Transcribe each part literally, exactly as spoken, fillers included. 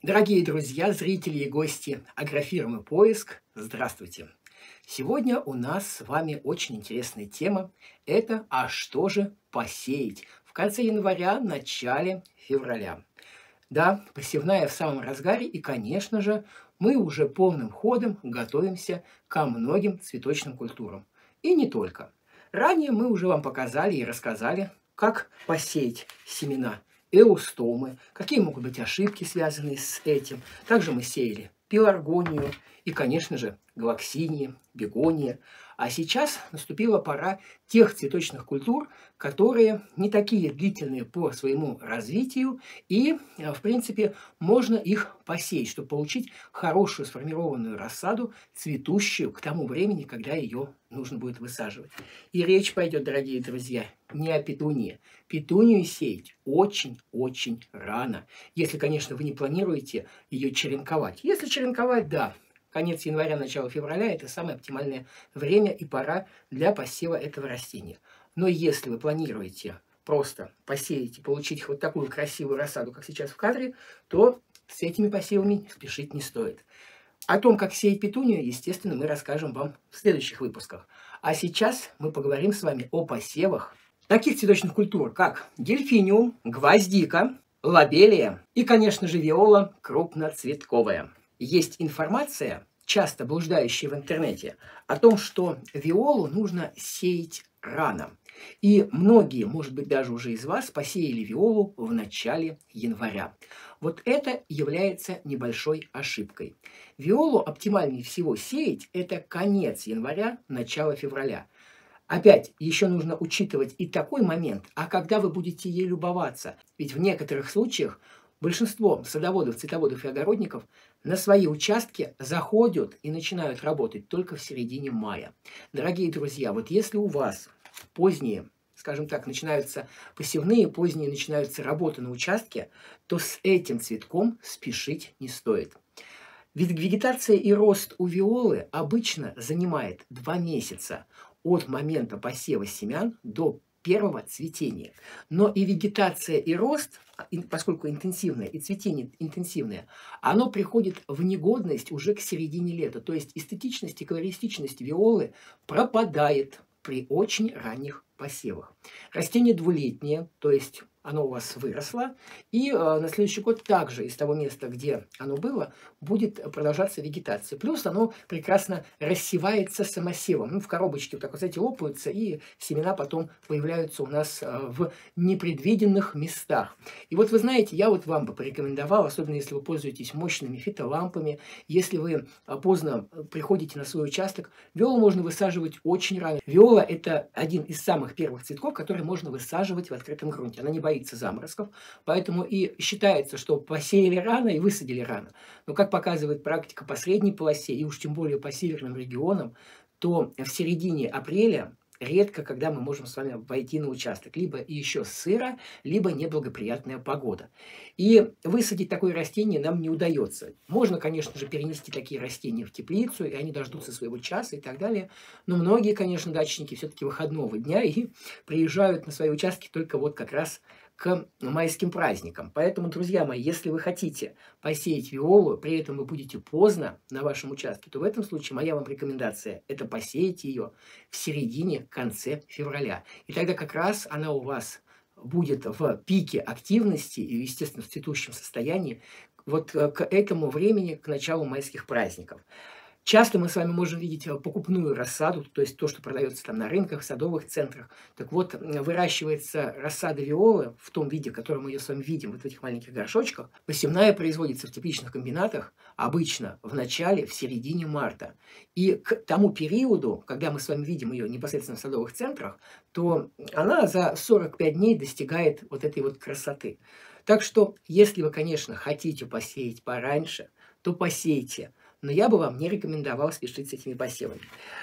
Дорогие друзья, зрители и гости агрофирмы «Поиск», здравствуйте! Сегодня у нас с вами очень интересная тема. Это «А что же посеять?» в конце января, начале февраля. Да, посевная в самом разгаре, и, конечно же, мы уже полным ходом готовимся ко многим цветочным культурам. И не только. Ранее мы уже вам показали и рассказали, как посеять семена эустомы, какие могут быть ошибки, связанные с этим. Также мы сеяли пеларгонию и, конечно же, галаксинии, бегонии. А сейчас наступила пора тех цветочных культур, которые не такие длительные по своему развитию, и, в принципе, можно их посеять, чтобы получить хорошую сформированную рассаду, цветущую к тому времени, когда ее нужно будет высаживать. И речь пойдет, дорогие друзья, не о петунии. Петунию сеять очень-очень рано, если, конечно, вы не планируете ее черенковать. Если черенковать, да, конец января, начало февраля – это самое оптимальное время и пора для посева этого растения. Но если вы планируете просто посеять и получить вот такую красивую рассаду, как сейчас в кадре, то с этими посевами спешить не стоит. О том, как сеять петунию, естественно, мы расскажем вам в следующих выпусках. А сейчас мы поговорим с вами о посевах таких цветочных культур, как дельфиниум, гвоздика, лобелия и, конечно же, виола крупноцветковая. Есть информация, часто блуждающая в интернете, о том, что виолу нужно сеять рано. И многие, может быть, даже уже из вас посеяли виолу в начале января. Вот это является небольшой ошибкой. Виолу оптимальнее всего сеять – это конец января, начало февраля. Опять, еще нужно учитывать и такой момент, а когда вы будете ей любоваться. Ведь в некоторых случаях большинство садоводов, цветоводов и огородников на свои участки заходят и начинают работать только в середине мая. Дорогие друзья, вот если у вас поздние, скажем так, начинаются посевные, поздние начинаются работы на участке, то с этим цветком спешить не стоит. Ведь вегетация и рост у виолы обычно занимает два месяца от момента посева семян до первого цветения. Но и вегетация, и рост, поскольку интенсивное, и цветение интенсивное, оно приходит в негодность уже к середине лета. То есть эстетичность и колористичность виолы пропадает при очень ранних посевах. Растение двулетнее, то есть оно у вас выросло, и э, на следующий год также из того места, где оно было, будет продолжаться вегетация. Плюс оно прекрасно рассевается самосевом. Ну, в коробочке вот так вот, знаете, лопаются, и семена потом появляются у нас э, в непредвиденных местах. И вот вы знаете, я вот вам бы порекомендовал, особенно если вы пользуетесь мощными фитолампами, если вы э, поздно приходите на свой участок, виолу можно высаживать очень рано. Виола – это один из самых первых цветков, которые можно высаживать в открытом грунте. Она не боится заморозков, поэтому и считается, что посеяли рано и высадили рано. Но, как показывает практика по средней полосе, и уж тем более по северным регионам, то в середине апреля редко, когда мы можем с вами войти на участок. Либо еще сыро, либо неблагоприятная погода. И высадить такое растение нам не удается. Можно, конечно же, перенести такие растения в теплицу, и они дождутся своего часа и так далее. Но многие, конечно, дачники все-таки выходного дня и приезжают на свои участки только вот как раз к майским праздникам. Поэтому, друзья мои, если вы хотите посеять виолу, при этом вы будете поздно на вашем участке, то в этом случае моя вам рекомендация – это посеять ее в середине-конце февраля. И тогда как раз она у вас будет в пике активности и, естественно, в цветущем состоянии вот к этому времени, к началу майских праздников. Часто мы с вами можем видеть покупную рассаду, то есть то, что продается там на рынках, садовых центрах. Так вот, выращивается рассада виолы в том виде, в котором мы ее с вами видим, вот в этих маленьких горшочках. Посевная производится в тепличных комбинатах обычно в начале, в середине марта. И к тому периоду, когда мы с вами видим ее непосредственно в садовых центрах, то она за сорок пять дней достигает вот этой вот красоты. Так что, если вы, конечно, хотите посеять пораньше, то посейте. Но я бы вам не рекомендовал спешить с этими посевами.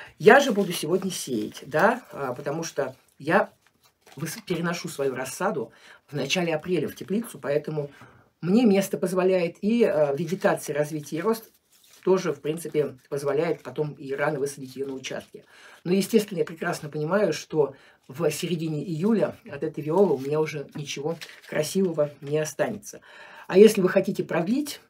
Я же буду сегодня сеять, да, потому что я переношу свою рассаду в начале апреля в теплицу, поэтому мне место позволяет, и вегетация, развитие и рост тоже, в принципе, позволяет потом и рано высадить ее на участке. Но, естественно, я прекрасно понимаю, что в середине июля от этой виолы у меня уже ничего красивого не останется. А если вы хотите продлить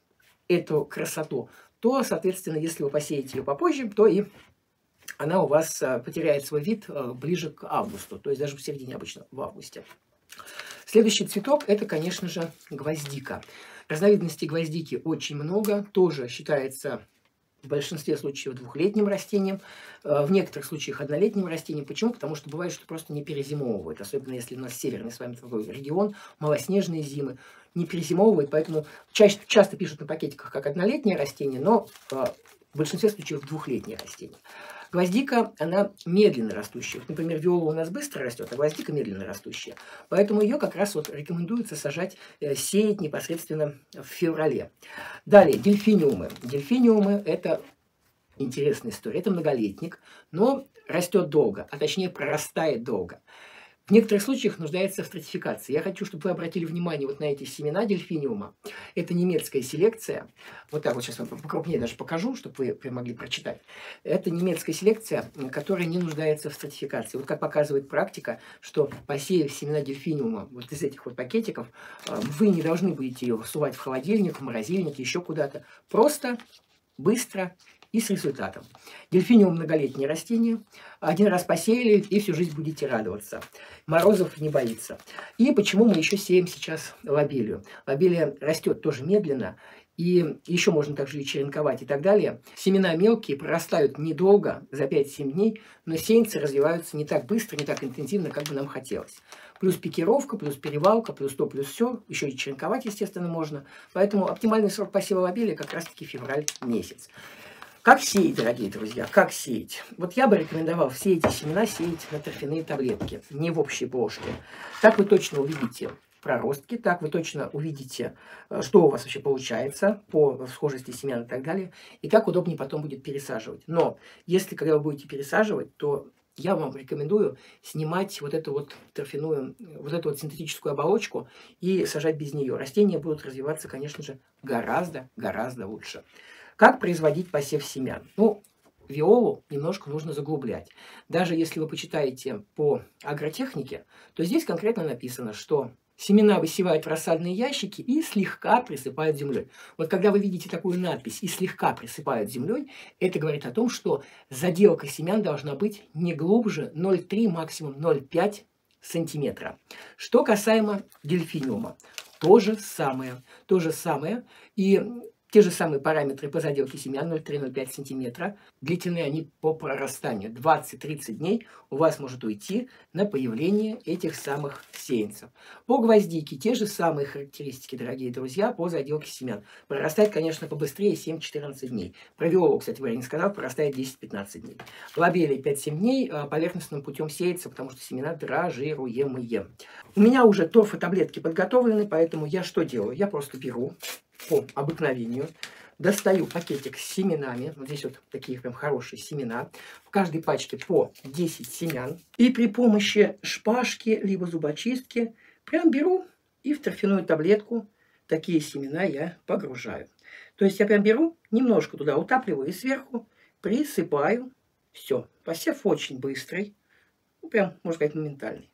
эту красоту, то, соответственно, если вы посеете ее попозже, то и она у вас потеряет свой вид ближе к августу, то есть даже в середине обычно, в августе. Следующий цветок – это, конечно же, гвоздика. Разновидностей гвоздики очень много, тоже считается в большинстве случаев двухлетним растением, в некоторых случаях однолетним растением. Почему? Потому что бывает, что просто не перезимовывает, особенно если у нас северный с вами такой регион, малоснежные зимы, не перезимовывает, поэтому чаще, часто пишут на пакетиках как однолетнее растение, но в большинстве случаев двухлетнее растение. Гвоздика, она медленно растущая. Вот, например, виола у нас быстро растет, а гвоздика медленно растущая. Поэтому ее как раз вот рекомендуется сажать, э, сеять непосредственно в феврале. Далее, дельфиниумы. Дельфиниумы – это интересная история. Это многолетник, но растет долго, а точнее прорастает долго. В некоторых случаях нуждается в стратификации. Я хочу, чтобы вы обратили внимание вот на эти семена дельфиниума. Это немецкая селекция. Вот так вот сейчас вам покрупнее даже покажу, чтобы вы прям могли прочитать. Это немецкая селекция, которая не нуждается в стратификации. Вот как показывает практика, что посеяв семена дельфиниума вот из этих вот пакетиков, вы не должны будете ее сувать в холодильник, в морозильник, еще куда-то. Просто, быстро и с результатом. Дельфиниум – многолетнее растение. Один раз посеяли, и всю жизнь будете радоваться. Морозов не боится. И почему мы еще сеем сейчас лобелию? Лобелия растет тоже медленно, и еще можно также и черенковать и так далее. Семена мелкие, прорастают недолго, за пять-семь дней, но сеянцы развиваются не так быстро, не так интенсивно, как бы нам хотелось. Плюс пикировка, плюс перевалка, плюс то, плюс все. Еще и черенковать, естественно, можно. Поэтому оптимальный срок посева лобелии как раз-таки февраль месяц. Как сеять, дорогие друзья, как сеять? Вот я бы рекомендовал все эти семена сеять на торфяные таблетки, не в общей плошке. Так вы точно увидите проростки, так вы точно увидите, что у вас вообще получается по схожести семян и так далее. И так удобнее потом будет пересаживать. Но если, когда вы будете пересаживать, то я вам рекомендую снимать вот эту вот торфяную, вот эту вот синтетическую оболочку и сажать без нее. Растения будут развиваться, конечно же, гораздо-гораздо лучше. Как производить посев семян? Ну, виолу немножко нужно заглублять. Даже если вы почитаете по агротехнике, то здесь конкретно написано, что семена высевают в рассадные ящики и слегка присыпают землей. Вот когда вы видите такую надпись «и слегка присыпают землей», это говорит о том, что заделка семян должна быть не глубже ноль целых три, максимум ноль целых пять сантиметра. Что касаемо дельфиниума, то же самое. То же самое. И те же самые параметры по заделке семян ноль целых три - ноль целых пять сантиметра. Длительны они по прорастанию. двадцать-тридцать дней у вас может уйти на появление этих самых сеянцев. По гвоздике те же самые характеристики, дорогие друзья, по заделке семян. Прорастает, конечно, побыстрее семь-четырнадцать дней. Про виолу, кстати, я не сказал, прорастает десять-пятнадцать дней. Лобелия пять-семь дней поверхностным путем сеется, потому что семена дрожжируемые. У меня уже торфотаблетки подготовлены, поэтому я что делаю? Я просто беру по обыкновению, достаю пакетик с семенами, вот здесь вот такие прям хорошие семена, в каждой пачке по десять семян, и при помощи шпажки либо зубочистки прям беру и в торфяную таблетку такие семена я погружаю. То есть я прям беру, немножко туда утапливаю и сверху присыпаю. Все, посев очень быстрый, ну, прям, можно сказать, моментальный.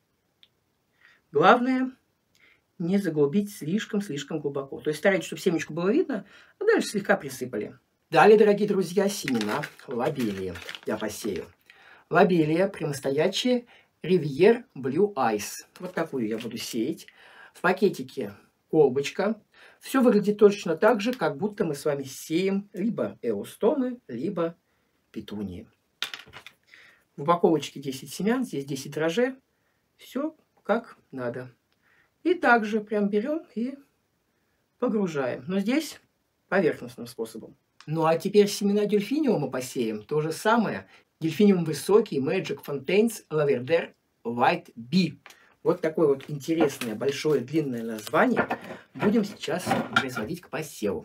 Главное не заглубить слишком-слишком глубоко. То есть старайтесь, чтобы семечку было видно, а дальше слегка присыпали. Далее, дорогие друзья, семена лобелии я посею. Лобелия прямостоячая Rivière Blue Ice. Вот такую я буду сеять. В пакетике колбочка. Все выглядит точно так же, как будто мы с вами сеем либо эустомы, либо петунии. В упаковочке десять семян, здесь десять дрожжей. Все как надо. И также прям берем и погружаем. Но здесь поверхностным способом. Ну а теперь семена дельфиниума посеем. То же самое. Дельфиниум высокий, Magic Fontaines, Lavender White Bee. Вот такое вот интересное, большое, длинное название будем сейчас производить к посеву.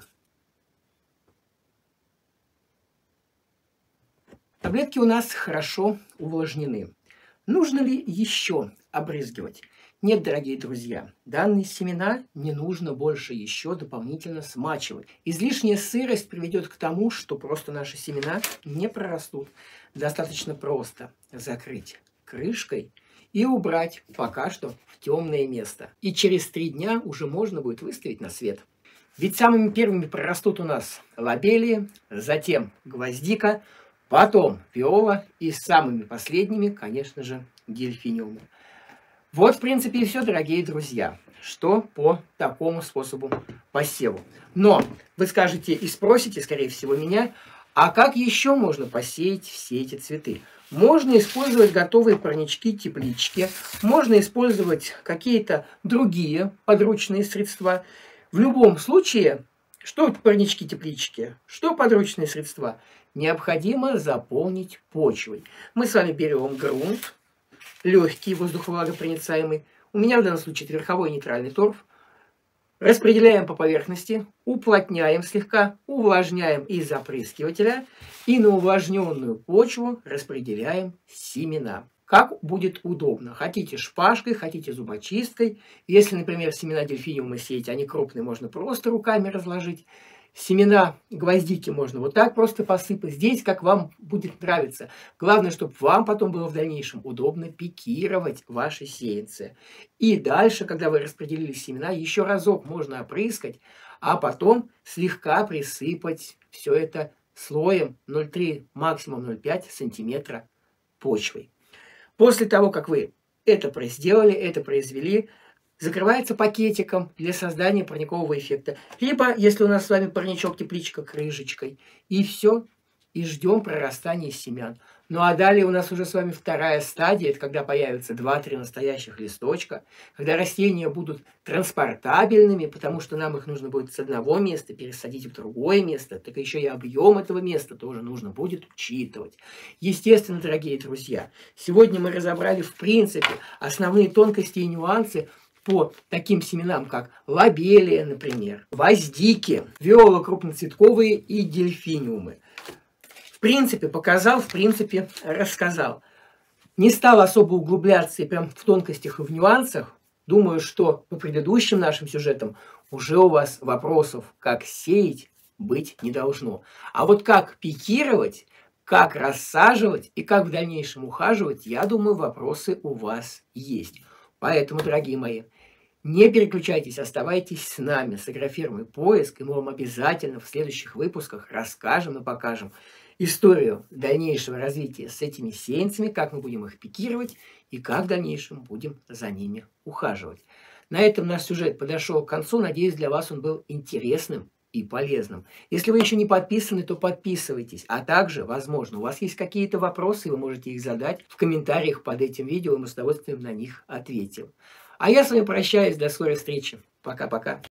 Таблетки у нас хорошо увлажнены. Нужно ли еще обрызгивать? Нет, дорогие друзья, данные семена не нужно больше еще дополнительно смачивать. Излишняя сырость приведет к тому, что просто наши семена не прорастут. Достаточно просто закрыть крышкой и убрать пока что в темное место. И через три дня уже можно будет выставить на свет. Ведь самыми первыми прорастут у нас лобелии, затем гвоздика, потом виола и самыми последними, конечно же, дельфиниумы. Вот, в принципе, и все, дорогие друзья, что по такому способу посеву. Но вы скажете и спросите, скорее всего, меня, а как еще можно посеять все эти цветы? Можно использовать готовые парнички, теплички, можно использовать какие-то другие подручные средства. В любом случае, что парнички, теплички, что подручные средства, необходимо заполнить почвой. Мы с вами берем грунт, легкий, воздуховлагопроницаемый. У меня в данном случае это верховой нейтральный торф. Распределяем по поверхности, уплотняем слегка, увлажняем из опрыскивателя и на увлажненную почву распределяем семена. Как будет удобно. Хотите шпажкой, хотите зубочисткой. Если, например, семена дельфиниума сеять, они крупные, можно просто руками разложить. Семена гвоздики можно вот так просто посыпать. Здесь как вам будет нравиться. Главное, чтобы вам потом было в дальнейшем удобно пикировать ваши сеянцы. И дальше, когда вы распределили семена, еще разок можно опрыскать, а потом слегка присыпать все это слоем ноль целых три десятых, максимум ноль целых пять десятых сантиметра почвой. После того, как вы это сделали, это произвели, закрывается пакетиком для создания парникового эффекта. Либо, если у нас с вами парничок-тепличка, крышечкой. И все. И ждем прорастания семян. Ну а далее у нас уже с вами вторая стадия. Это когда появятся два-три настоящих листочка. Когда растения будут транспортабельными, потому что нам их нужно будет с одного места пересадить в другое место. Так еще и объем этого места тоже нужно будет учитывать. Естественно, дорогие друзья, сегодня мы разобрали в принципе основные тонкости и нюансы по таким семенам, как лобелия, например, гвоздики, виола крупноцветковые и дельфиниумы. В принципе, показал, в принципе, рассказал. Не стал особо углубляться и прям в тонкостях и в нюансах. Думаю, что по предыдущим нашим сюжетам уже у вас вопросов, как сеять, быть не должно. А вот как пикировать, как рассаживать и как в дальнейшем ухаживать, я думаю, вопросы у вас есть. Поэтому, дорогие мои, не переключайтесь, оставайтесь с нами, с агрофирмой «Поиск», и мы вам обязательно в следующих выпусках расскажем и покажем историю дальнейшего развития с этими сеянцами, как мы будем их пикировать и как в дальнейшем будем за ними ухаживать. На этом наш сюжет подошел к концу. Надеюсь, для вас он был интересным и полезным. Если вы еще не подписаны, то подписывайтесь. А также, возможно, у вас есть какие-то вопросы, вы можете их задать в комментариях под этим видео, и мы с удовольствием на них ответим. А я с вами прощаюсь. До скорой встречи. Пока-пока.